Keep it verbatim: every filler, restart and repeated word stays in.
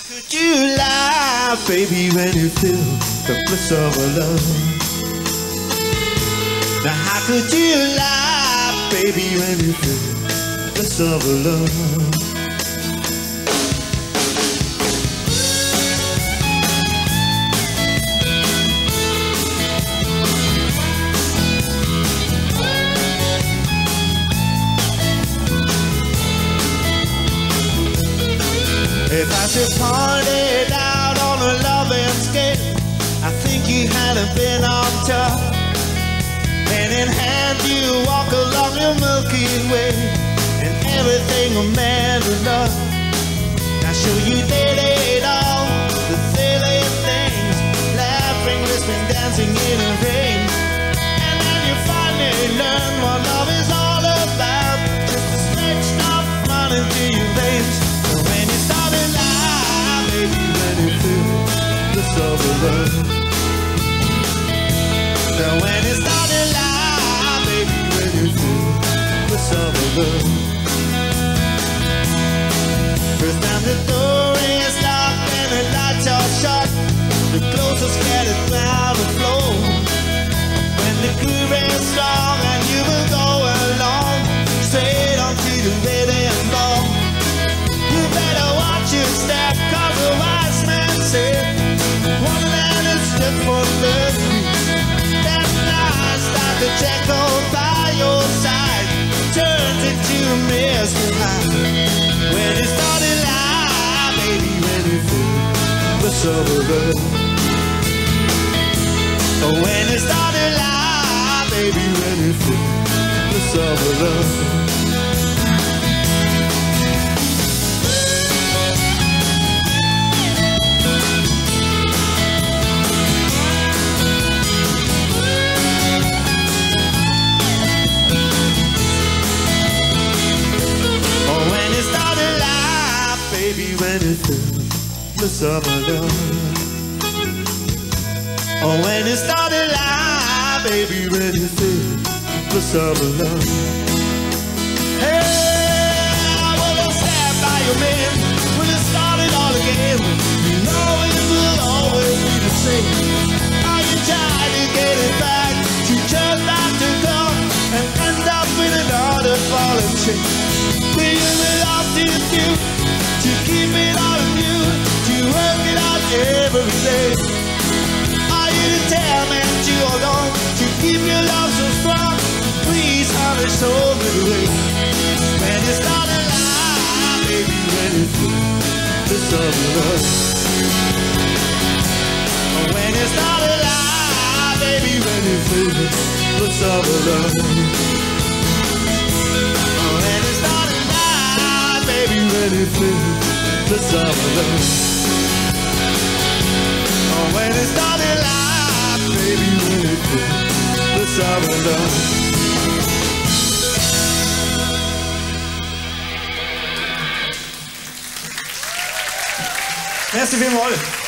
could you lie, baby, when you feel the bliss of a love? Now how could you lie, baby, when you feel the bliss of a love? If I should point it out on a loving scale, I think you hadn't been on top. Hand in hand you walk along your Milky Way, and everything a man would love. Now sure you did it all, the silly things, laughing, listening, dancing in the rain. And then you finally learn what love is all about, just a stretched up money to your veins. So when you start to lie, baby, when you feel the bliss of a love. Now when you start to lie, baby, when you feel the bliss of a love. First time the door is locked and the lights are shut, the clothes are scattered round the floor. When the groove is strong and you will go along, straight on to the rhythm ball. You better watch your step, cause the wise man said, one man is just for thirty. That night like a checker by your side turns into a mystery high. When you start to lie, baby, when you feel the bliss of a love. Oh, when you start to lie, baby, when you feel the bliss of a love. Baby, when you feel the bliss of a love. Oh, when you start to lie, baby, when you feel the bliss of a love. Hey, I wanna stand by your man when you start it all again. You know it will always be the same. Are you trying to get it back? You just have to come and end up with another fallen chick. Will you be lost in you? To keep it all in you, to work it out every day. Are you determined to hold on, to keep your love so strong? Please, honey, show me the way. When you start to lie, baby, when you feel the bliss of love. When you start to lie, baby, when you feel the bliss of love. When you start to lie, baby, when you feel the bliss of love. Oh, when you start to lie, baby, when you feel the bliss of love. Merci vielmals.